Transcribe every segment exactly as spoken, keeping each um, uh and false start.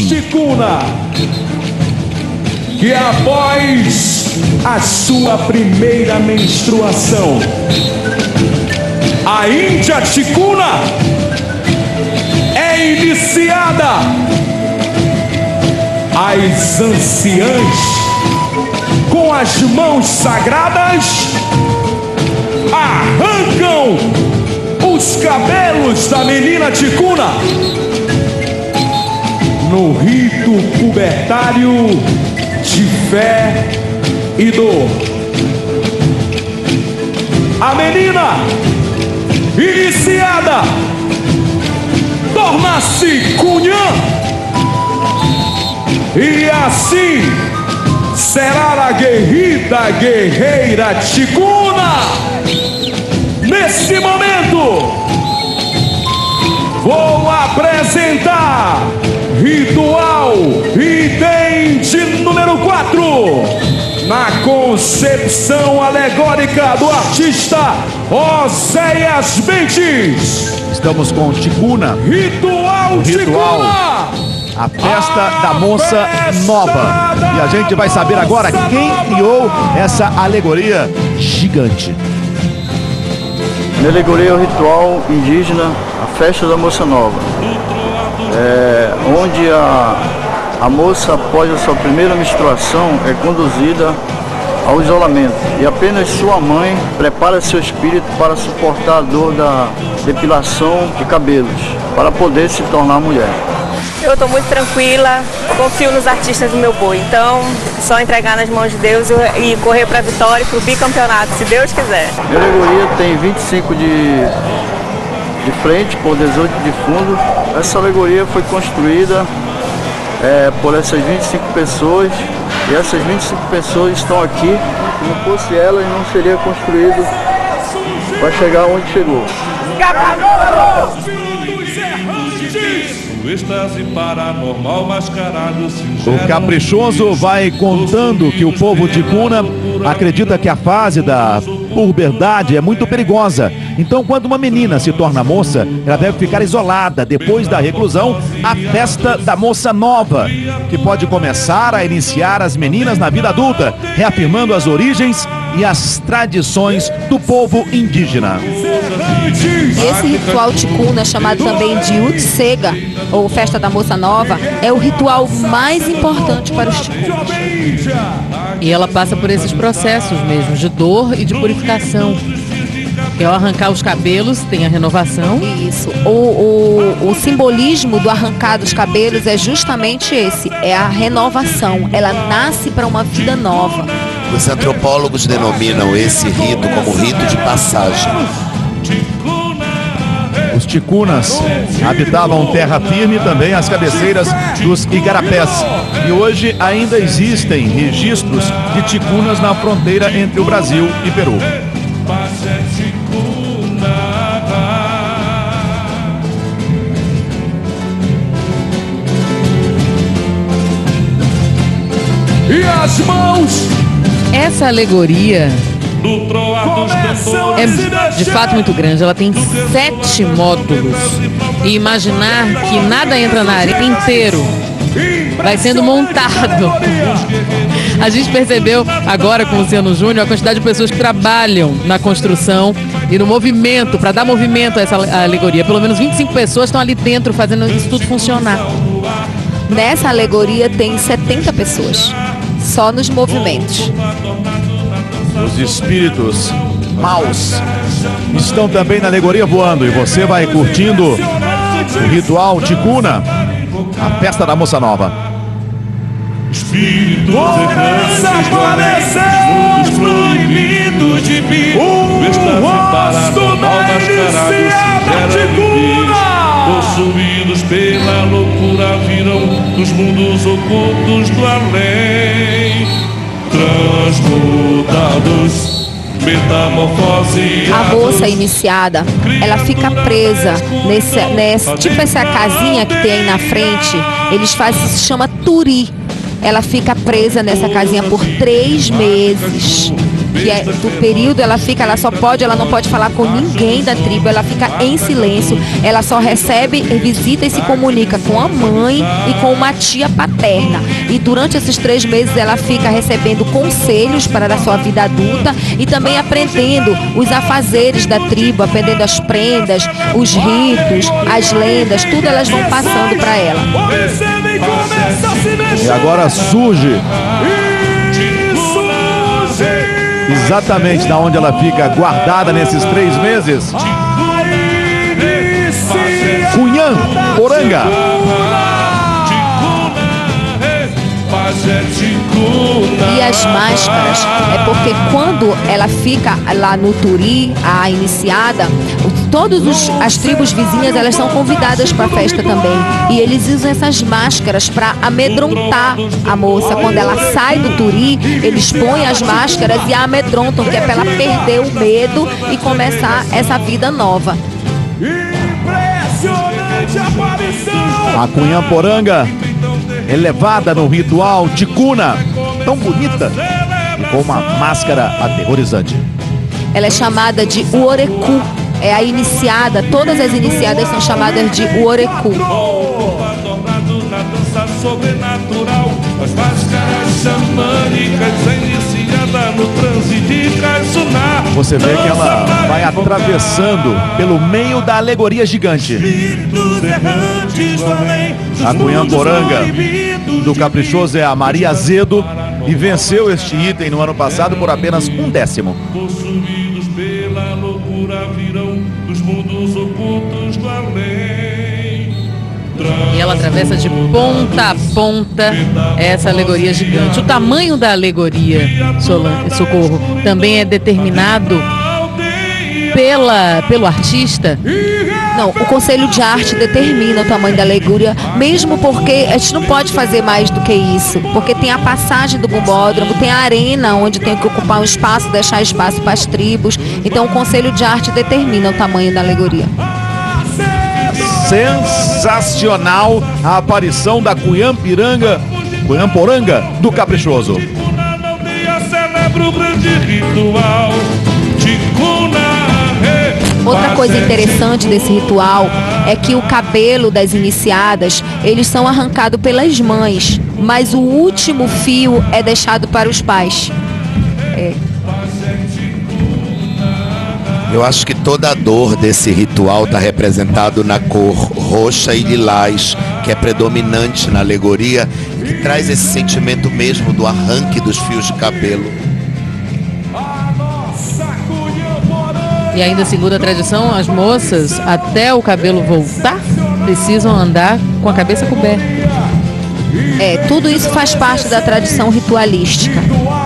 Ticuna, que após a sua primeira menstruação, a Índia Ticuna é iniciada. As anciãs, com as mãos sagradas, arrancam os cabelos da menina Ticuna no rito pubertário de fé e dor. A menina iniciada torna-se cunhã, e assim será a guerrida guerreira Ticuna. Nesse momento, vou apresentar ritual item de número quatro, na concepção alegórica do artista Oséias Mendes. Estamos com Ticuna. Ritual, Ritual. Ticuna. A festa da moça nova. E a gente vai saber agora quem criou essa alegoria gigante. A alegoria é o ritual indígena, a festa da moça nova. É, onde a, a moça, após a sua primeira menstruação, é conduzida ao isolamento. E apenas sua mãe prepara seu espírito para suportar a dor da depilação de cabelos, para poder se tornar mulher. Eu estou muito tranquila, confio nos artistas do meu boi, então só entregar nas mãos de Deus e correr para a vitória e para o bicampeonato, se Deus quiser. A alegoria tem vinte e cinco de, de frente por dezoito de fundo. Essa alegoria foi construída é, por essas vinte e cinco pessoas, e essas vinte e cinco pessoas estão aqui. Se não fosse elas, não seria construído para chegar onde chegou. O caprichoso vai contando que o povo ticuna acredita que a fase da puberdade é muito perigosa. Então, quando uma menina se torna moça, ela deve ficar isolada. Depois da reclusão, a festa da moça nova, que pode começar a iniciar as meninas na vida adulta, reafirmando as origens e as tradições do povo indígena. Esse ritual ticuna, chamado também de Utsega, ou festa da moça nova, é o ritual mais importante para os ticunas. E ela passa por esses processos mesmo, de dor e de purificação. Que ao arrancar os cabelos tem a renovação. Isso. O, o, o simbolismo do arrancar dos cabelos é justamente esse, é a renovação. Ela nasce para uma vida nova. Os antropólogos denominam esse rito como rito de passagem. Os ticunas habitavam terra firme, também as cabeceiras dos igarapés. E hoje ainda existem registros de ticunas na fronteira entre o Brasil e Peru. E as mãos. Essa alegoria é de fato muito grande. Ela tem sete módulos. E imaginar que nada entra na área inteiro vai sendo montado. A gente percebeu agora com o Luciano Júnior a quantidade de pessoas que trabalham na construção e no movimento, para dar movimento a essa alegoria. Pelo menos vinte e cinco pessoas estão ali dentro fazendo isso tudo funcionar. Nessa alegoria tem setenta pessoas, só nos movimentos. Os espíritos maus estão também na alegoria voando, e você vai curtindo o ritual ticuna, a festa da moça nova. Espíritos errantes, mundos proibidos de mim, o rosto da iniciada Ticuna. Possuídos pela loucura viram dos mundos ocultos do além, transmutados, metamorfose. A moça iniciada, ela fica presa nesse, nesse, tipo essa casinha que tem aí na frente, eles fazem, se chama turi. Ela fica presa nessa casinha por três meses. que é do período, ela fica, ela só pode, ela não pode falar com ninguém da tribo, ela fica em silêncio, ela só recebe, visita e se comunica com a mãe e com uma tia paterna. E durante esses três meses ela fica recebendo conselhos para a sua vida adulta e também aprendendo os afazeres da tribo, aprendendo as prendas, os ritos, as lendas, tudo elas vão passando para ela. E agora surge exatamente da onde ela fica guardada nesses três meses. Cunhamporanga. E as máscaras, é porque quando ela fica lá no Turi, a iniciada, todas as tribos vizinhas, elas são convidadas para a festa também. E eles usam essas máscaras para amedrontar a moça. Quando ela sai do Turi, eles põem as máscaras e a amedrontam, que é para ela perder o medo e começar essa vida nova. A Cunhamporanga é levada no ritual ticuna, tão bonita e com uma máscara aterrorizante. Ela é chamada de Uoreku, é a iniciada, todas as iniciadas são chamadas de Uoreku. Você vê que ela vai atravessando pelo meio da alegoria gigante. A Cunhamporanga do Caprichoso é a Maria Azedo e venceu este item no ano passado por apenas um décimo. Possuídos pela loucura virão dos mundos ocultos do além. E ela atravessa de ponta a ponta essa alegoria gigante. O tamanho da alegoria, Socorro, também é determinado pela, pelo artista? Não, o Conselho de Arte determina o tamanho da alegoria, mesmo porque a gente não pode fazer mais do que isso, porque tem a passagem do bombódromo, tem a arena onde tem que ocupar um espaço, deixar espaço para as tribos. Então o Conselho de Arte determina o tamanho da alegoria. Sensacional a aparição da Cunhampiranga, Cunhamporanga do Caprichoso. Outra coisa interessante desse ritual é que o cabelo das iniciadas, eles são arrancados pelas mães, mas o último fio é deixado para os pais. É. Eu acho que toda a dor desse ritual está representado na cor roxa e lilás, que é predominante na alegoria, que traz esse sentimento mesmo do arranque dos fios de cabelo. E ainda segundo a tradição, as moças, até o cabelo voltar, precisam andar com a cabeça coberta. É, tudo isso faz parte da tradição ritualística.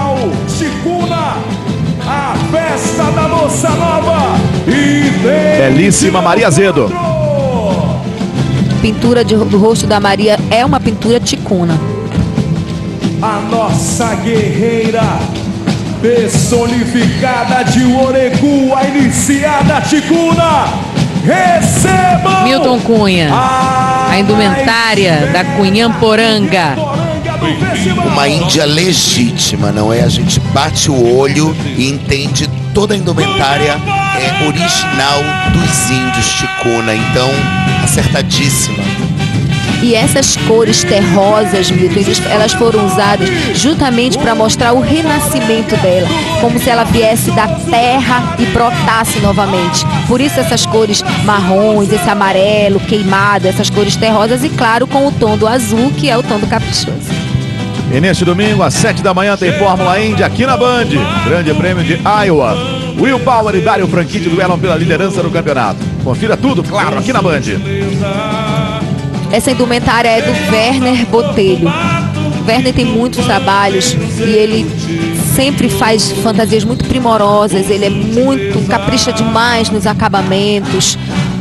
A festa da Moça Nova e belíssima Maria Azedo. Pintura de, do rosto da Maria é uma pintura ticuna. A nossa guerreira personificada de Uoreku, a iniciada ticuna. Recebam Milton Cunha, a indumentária da Cunhamporanga. Uma índia legítima, não é? A gente bate o olho e entende toda a indumentária é original dos índios ticuna, então acertadíssima. E essas cores terrosas, Milton, elas foram usadas justamente para mostrar o renascimento dela, como se ela viesse da terra e brotasse novamente. Por isso essas cores marrons, esse amarelo queimado, essas cores terrosas e claro com o tom do azul, que é o tom do Caprichoso. E neste domingo, às sete da manhã, tem Fórmula Indy aqui na Band. Grande Prêmio de Iowa. Will Power e Dário Franchitti duelam pela liderança do campeonato. Confira tudo, claro, aqui na Band. Essa indumentária é do Werner Botelho. O Werner tem muitos trabalhos e ele sempre faz fantasias muito primorosas. Ele é muito, capricha demais nos acabamentos.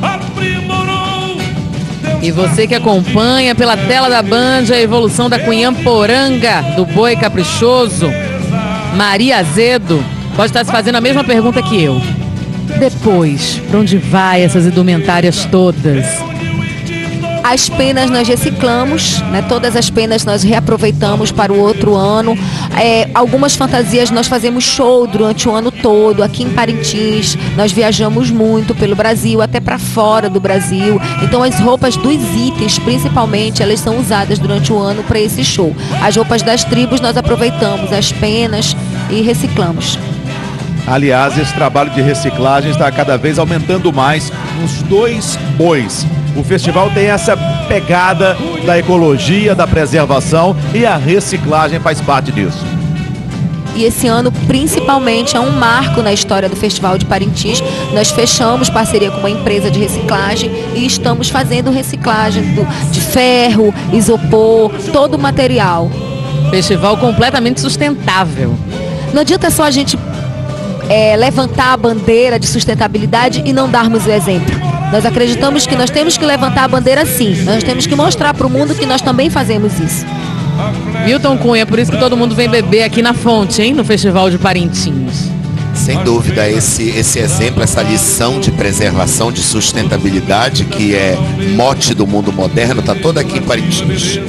E você que acompanha pela tela da Band a evolução da Cunhamporanga, do boi caprichoso, Maria Azedo, pode estar se fazendo a mesma pergunta que eu. Depois, para onde vai essas indumentárias todas? As penas nós reciclamos, né? Todas as penas nós reaproveitamos para o outro ano. É, algumas fantasias nós fazemos show durante o ano todo. Aqui em Parintins nós viajamos muito pelo Brasil, até para fora do Brasil. Então as roupas dos itens, principalmente, elas são usadas durante o ano para esse show. As roupas das tribos nós aproveitamos as penas e reciclamos. Aliás, esse trabalho de reciclagem está cada vez aumentando mais nos dois bois. O festival tem essa pegada da ecologia, da preservação, e a reciclagem faz parte disso. E esse ano, principalmente, é um marco na história do Festival de Parintins. Nós fechamos parceria com uma empresa de reciclagem e estamos fazendo reciclagem do, de ferro, isopor, todo o material. Festival completamente sustentável. Não adianta só a gente é, levantar a bandeira de sustentabilidade e não darmos o exemplo. Nós acreditamos que nós temos que levantar a bandeira sim. Nós temos que mostrar para o mundo que nós também fazemos isso. Milton Cunha, por isso que todo mundo vem beber aqui na fonte, hein? No Festival de Parintins. Sem dúvida, esse, esse exemplo, essa lição de preservação, de sustentabilidade, que é mote do mundo moderno, está toda aqui em Parintins.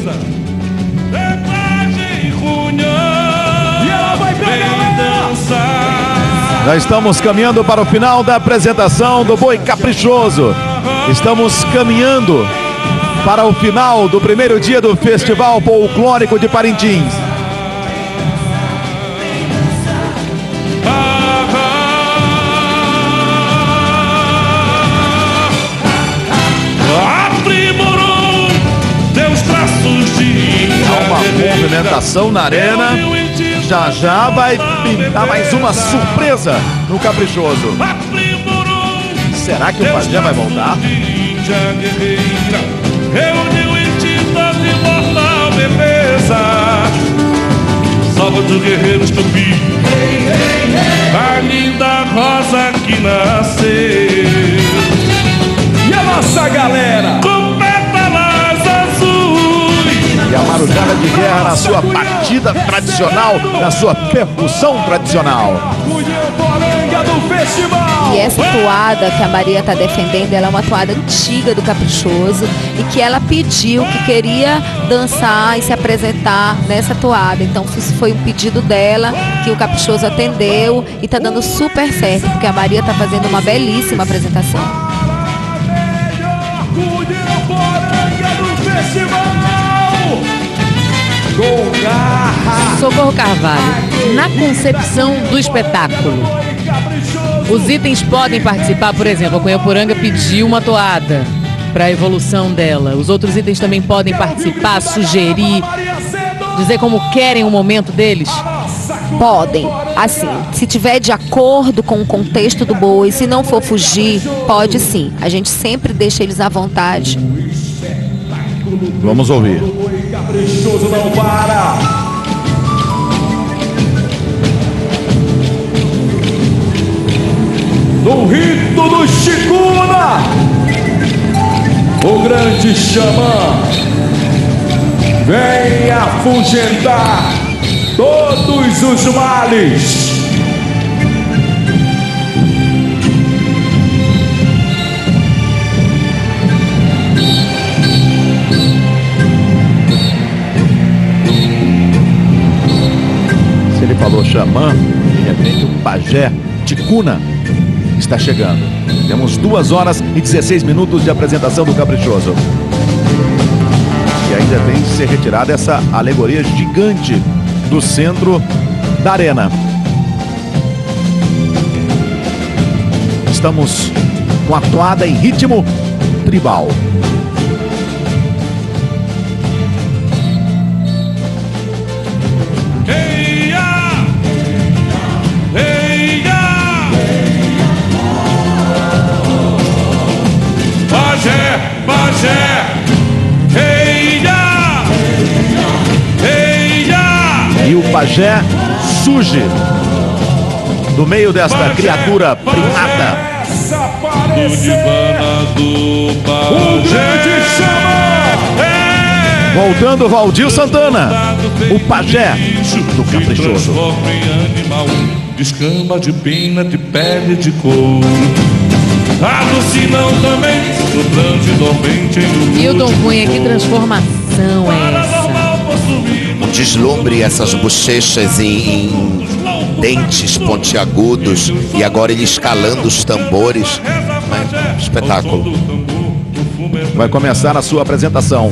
Já estamos caminhando para o final da apresentação do Boi Caprichoso. Estamos caminhando para o final do primeiro dia do Festival Folclórico de Parintins. Aprimorou teus traços de Há uma movimentação na arena. Já já vai pintar mais uma surpresa no Caprichoso. Será que o Pajé vai voltar? Reuniu em ti toda imortal beleza. Salva dos guerreiros tupi, a linda rosa que nasceu. E a nossa galera? Com pétalas azuis. E a marujada de guerra na sua batida tradicional, na sua percussão tradicional. E essa toada que a Maria está defendendo, ela é uma toada antiga do Caprichoso e que ela pediu que queria dançar e se apresentar nessa toada. Então isso foi um pedido dela que o Caprichoso atendeu e está dando super certo, porque a Maria está fazendo uma belíssima apresentação. Socorro Carvalho, na concepção do espetáculo, os itens podem participar, por exemplo, a Cunhaporanga pediu uma toada para a evolução dela. Os outros itens também podem participar, sugerir, dizer como querem o momento deles? Podem, assim, se tiver de acordo com o contexto do boi, se não for fugir, pode sim. A gente sempre deixa eles à vontade. Vamos ouvir. Caprichoso não para. No rito do Chicuna, o grande xamã vem afugentar todos os males. Se ele falou xamã, de repente o Pajé Ticuna está chegando. Temos duas horas e dezesseis minutos de apresentação do Caprichoso. E ainda tem que ser retirada essa alegoria gigante do centro da arena. Estamos com a toada em ritmo tribal. Pajé, Pajé, eia, eia. E o Pajé surge do meio desta Pajé, criatura primata. Do divana do O grande xamã. É. Voltando Valdir Santana, o Pajé do Se Caprichoso. transforma em animal, de escama, de pena, de pele, de couro. Alucinam também E o Dom Cunha, que transformação é essa? Um deslumbre, essas bochechas em, em dentes pontiagudos e agora ele escalando os tambores. Né? Espetáculo. Vai começar a sua apresentação.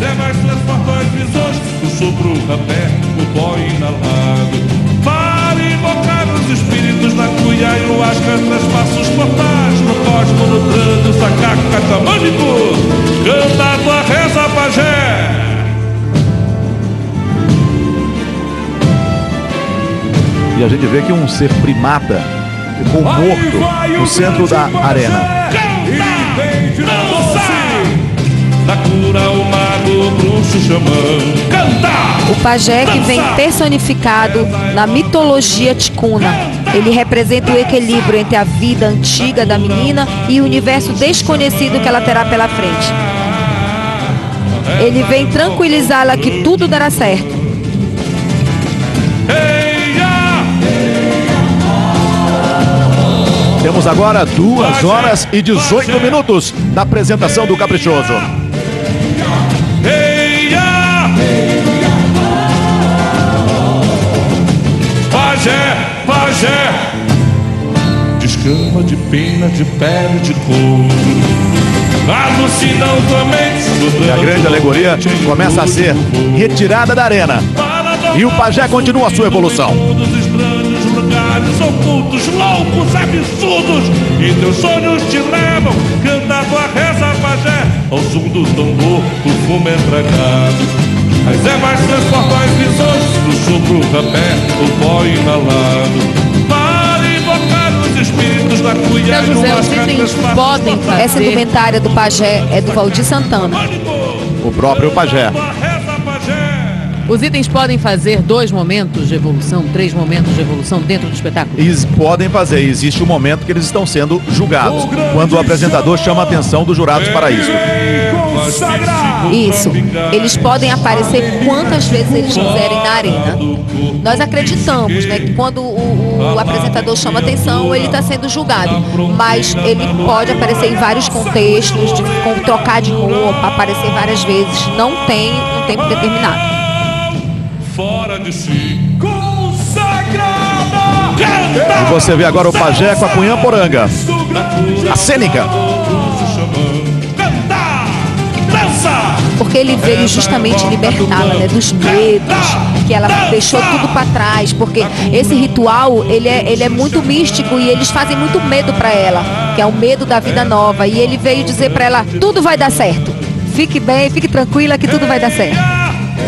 Para invocar os espíritos da cuia e o asca traspaça os portais no cosmo, no trânsito, sacaco catamânico, canta a tua reza, pajé. E a gente vê que um ser primata ficou morto no centro da arena. Da cura o mago bruxo xamã canta. O pajé que vem personificado na mitologia ticuna. Ele representa o equilíbrio entre a vida antiga da menina e o universo desconhecido que ela terá pela frente. Ele vem tranquilizá-la que tudo dará certo. Temos agora duas horas e dezoito minutos da apresentação do Caprichoso. Pajé, pajé, descama de pena, de pele, de couro. Alucinam também. E a grande alegoria começa a ser retirada da arena. E o pajé continua a sua evolução. Lugares ocultos, loucos, absurdos, e teus sonhos te levam. Canta tua reza, pajé, ao som do tambor, o fumo é tragado. As ervas transportam as visões do sopro, rapé, o pó inalado. Para invocar os espíritos da cuia. Seu José, os itens podem fazer. Essa indumentária do pajé é do Valdir Santana. O próprio pajé. Os itens podem fazer dois momentos de evolução, três momentos de evolução dentro do espetáculo? Eles podem fazer. Existe um momento que eles estão sendo julgados, quando o apresentador chama a atenção dos jurados para isso. Isso. Eles podem aparecer quantas vezes eles quiserem na arena. Nós acreditamos, né, que quando o, o apresentador chama atenção, ele está sendo julgado. Mas ele pode aparecer em vários contextos, de, com, trocar de roupa, aparecer várias vezes. Não tem um tempo determinado. Fora de si, consagrada. E você vê agora o pajé com a Cunhã Poranga, a cênica. Porque ele veio justamente libertá-la, né, dos medos, que ela deixou tudo para trás. Porque esse ritual, ele é, ele é muito místico e eles fazem muito medo para ela, que é o medo da vida nova. E ele veio dizer para ela, tudo vai dar certo. Fique bem, fique tranquila que tudo vai dar certo.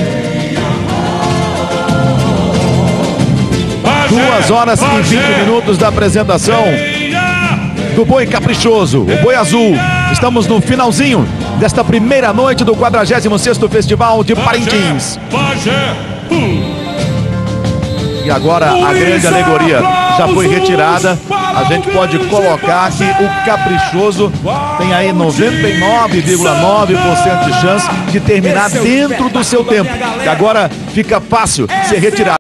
Duas horas e vinte minutos da apresentação do Boi Caprichoso, o Boi Azul. Estamos no finalzinho desta primeira noite do quadragésimo sexto Festival de Parintins. E agora a grande alegoria já foi retirada. A gente pode colocar que o Caprichoso tem aí noventa e nove vírgula nove por cento de chance de terminar dentro do seu tempo. E agora fica fácil ser retirado.